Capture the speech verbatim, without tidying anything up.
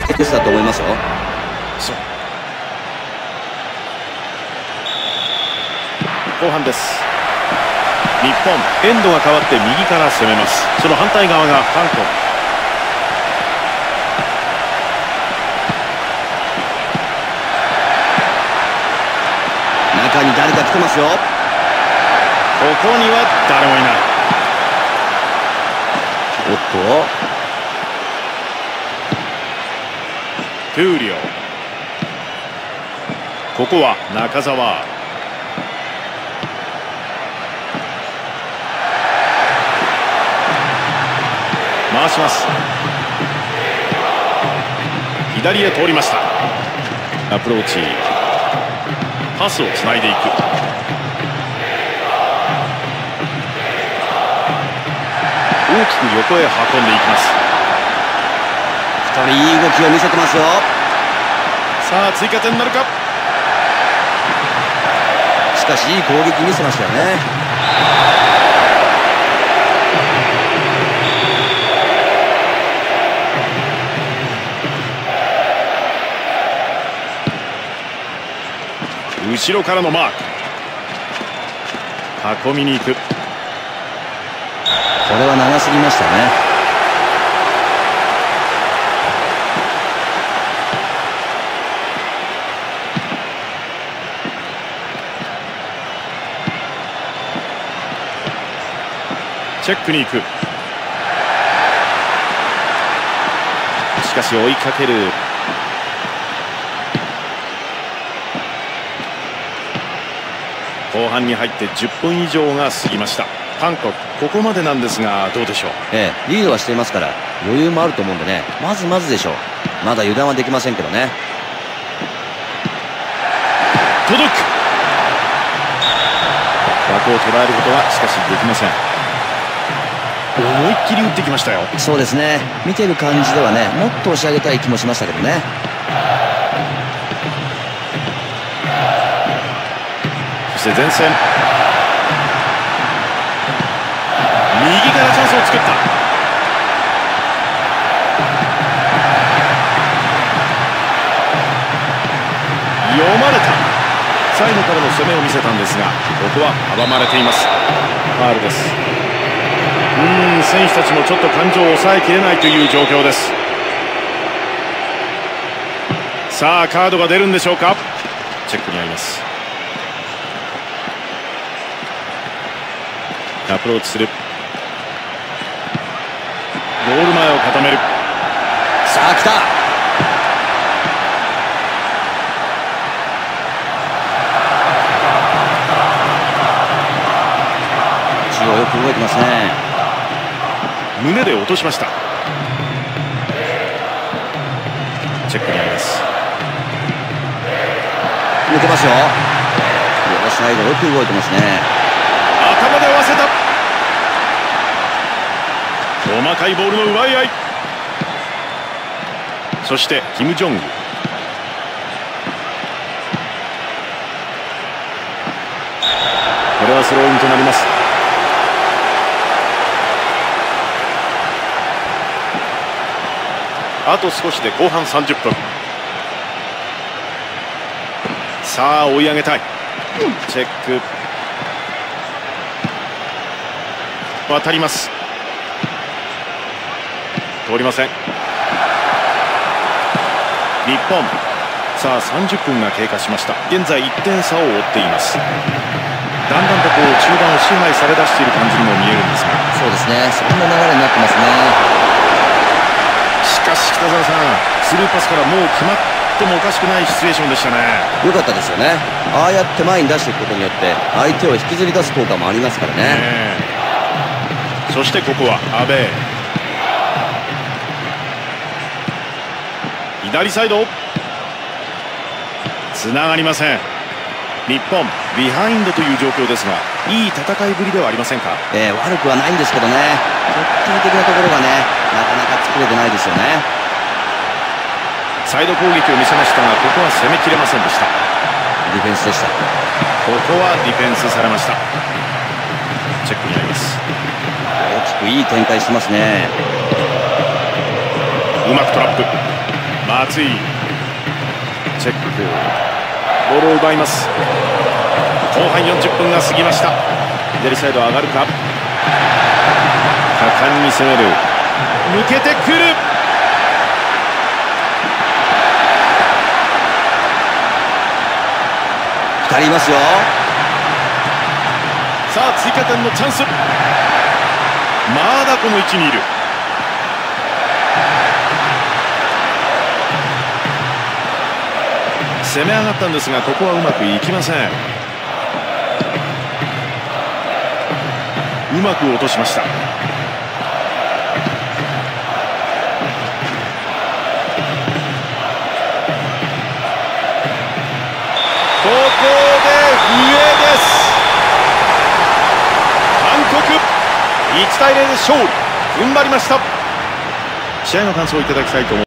尽くしたと思いますよ。 そう、後半です。日本エンドが変わって右から攻めます。その反対側が韓国。 中に誰か来てますよ。ここには誰もいない。 おっと、 トゥーリオ。ここは中澤。回します。左へ通りました。アプローチ、パスをつないでいく。大きく横へ運んでいきます。 ふたりいい動きを見せてますよ。 さあ追加点になるか。 しかしいい攻撃見せましたよね。 後ろからのマーク、運びに行く。これは長すぎましたね。 チェックに行く。しかし追いかける。後半に入ってじゅっぷん以上が過ぎました。韓国ここまでなんですがどうでしょう。 ええ、リードはしていますから余裕もあると思うんでね、まずまずでしょう。まだ油断はできませんけどね。 届く。枠を捉えることはしかしできません。思いっきり打ってきましたよ。 そうですね、見てる感じではね、もっと押し上げたい気もしましたけどね。 そして前線、右からチャンスを作った。読まれた。サイドからの攻めを見せたんですが、ここは阻まれています。ファウルです。うーん、選手たちもちょっと感情を抑えきれないという状況です。さあカードが出るんでしょうか。チェックにあります。アプローチする。ゴール前を固める。 さあ来た。中央よく動いてますね。 胸で落としました。チェックにあります。 抜けますよ。両サイドよく動いてますね。 頭で合わせた。細かいボールの奪い合い。そしてキム・ジョング。これはスローインとなります。あと少しで後半さんじゅっぷん。さあ追い上げたい。チェック。渡ります。通りません。日本、さあさんじゅっぷんが経過しました。現在いってん差を追っています。だんだんとこう中盤を支配されだしている感じにも見えるんですが。 そうですね、そんな流れになってますね。 しかし北澤さん、スルーパスからもう決まってもおかしくないシチュエーションでしたね。 良かったですよね。ああやって前に出していくことによって相手を引きずり出す効果もありますからね。ね、 そしてここは阿部。左サイドつながりません。日本ビハインドという状況ですが、いい戦いぶりではありませんか。 えー、悪くはないんですけどね、決定的なところがね、なかなか作れてないですよね。 サイド攻撃を見せましたが、ここは攻めきれませんでした。 ディフェンスでした。 ここはディフェンスされました。チェックになります。 大きくいい展開してますね。 うまくトラップ。 松井チェック、ボールを奪います。後半よんじゅっぷんが過ぎました。左サイド上がるか、果敢に攻める、抜けてくる、 ふたりいますよ。 さあ追加点のチャンス、まだこの位置にいる。攻め上がったんですが、ここはうまくいきません。うまく落としました。ここで上です。韓国いちたいゼロで勝利、踏ん張りました。試合の感想をいただきたいと思います。